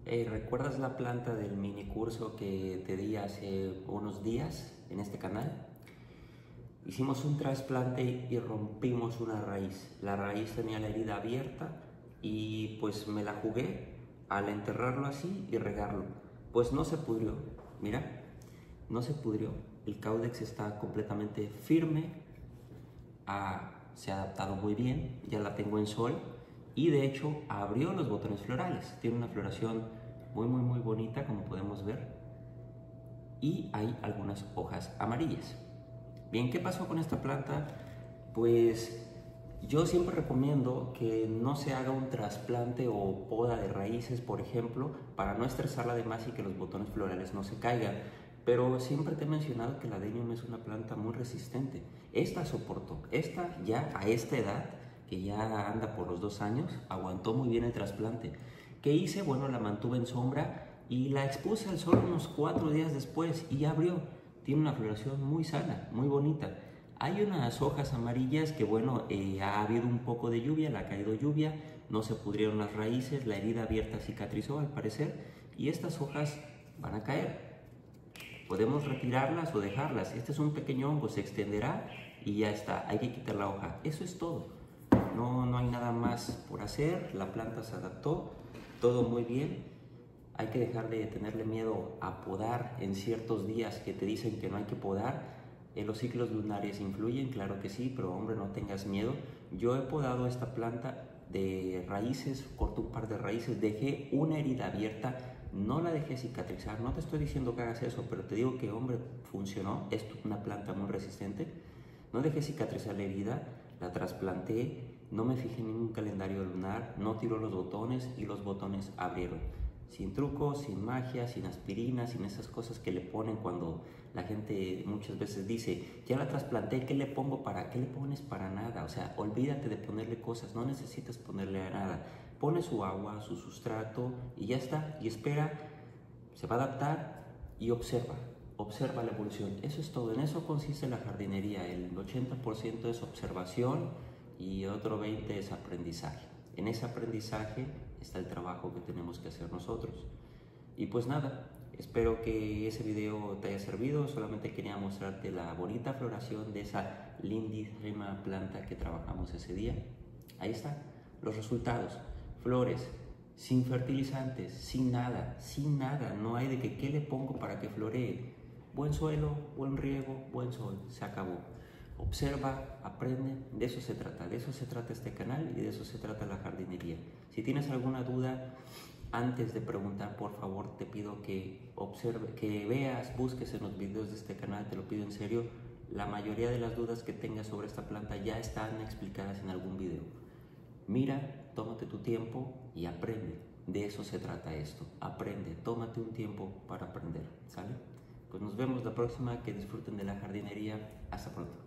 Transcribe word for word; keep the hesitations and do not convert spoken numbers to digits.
Hey, ¿recuerdas la planta del mini curso que te di hace unos días en este canal? Hicimos un trasplante y rompimos una raíz. La raíz tenía la herida abierta y pues me la jugué al enterrarlo así y regarlo. Pues no se pudrió, mira, no se pudrió. El caudex está completamente firme, ah, se ha adaptado muy bien, ya la tengo en sol. Y de hecho abrió los botones florales. Tiene una floración muy muy muy bonita, como podemos ver. Y hay algunas hojas amarillas. Bien, ¿qué pasó con esta planta? Pues yo siempre recomiendo que no se haga un trasplante o poda de raíces, por ejemplo, para no estresarla de más y que los botones florales no se caigan. Pero siempre te he mencionado que la Adenium es una planta muy resistente. Esta soportó, esta ya a esta edad, que ya anda por los dos años, aguantó muy bien el trasplante. ¿Qué hice? Bueno, la mantuve en sombra y la expuse al sol unos cuatro días después y ya abrió. Tiene una floración muy sana, muy bonita. Hay unas hojas amarillas que, bueno, eh, ha habido un poco de lluvia, le ha caído lluvia, no se pudrieron las raíces, la herida abierta cicatrizó al parecer y estas hojas van a caer. Podemos retirarlas o dejarlas. Este es un pequeño hongo, se extenderá y ya está. Hay que quitar la hoja. Eso es todo. No, no hay nada más por hacer. La planta se adaptó, todo muy bien. Hay que dejar de tenerle miedo a podar en ciertos días que te dicen que no hay que podar. En los ciclos lunares influyen, claro que sí, pero hombre, no tengas miedo. Yo he podado esta planta de raíces, corté un par de raíces, dejé una herida abierta, no la dejé cicatrizar. No te estoy diciendo que hagas eso, pero te digo que, hombre, funcionó. Es una planta muy resistente. No dejé cicatrizar la herida, la trasplanté, no me fijé en ningún calendario lunar, no tiró los botones y los botones abrieron. Sin trucos, sin magia, sin aspirina, sin esas cosas que le ponen cuando la gente muchas veces dice, ya la trasplanté, ¿qué le pongo para? ¿Qué le pones para nada? O sea, olvídate de ponerle cosas, no necesitas ponerle nada. Pone su agua, su sustrato y ya está. Y espera, se va a adaptar y observa. Observa la evolución. Eso es todo. En eso consiste la jardinería. El ochenta por ciento es observación y otro veinte por ciento es aprendizaje. En ese aprendizaje está el trabajo que tenemos que hacer nosotros. Y pues nada, espero que ese video te haya servido. Solamente quería mostrarte la bonita floración de esa lindísima planta que trabajamos ese día. Ahí está, los resultados. Flores, sin fertilizantes, sin nada, sin nada. No hay de que qué le pongo para que floree. Buen suelo, buen riego, buen sol. Se acabó. Observa, aprende, de eso se trata, de eso se trata este canal y de eso se trata la jardinería. Si tienes alguna duda, antes de preguntar, por favor, te pido que observe, que veas, busques en los videos de este canal, te lo pido en serio. La mayoría de las dudas que tengas sobre esta planta ya están explicadas en algún video. Mira, tómate tu tiempo y aprende. De eso se trata esto. Aprende, tómate un tiempo para aprender, ¿sale? Pues nos vemos la próxima, que disfruten de la jardinería. Hasta pronto.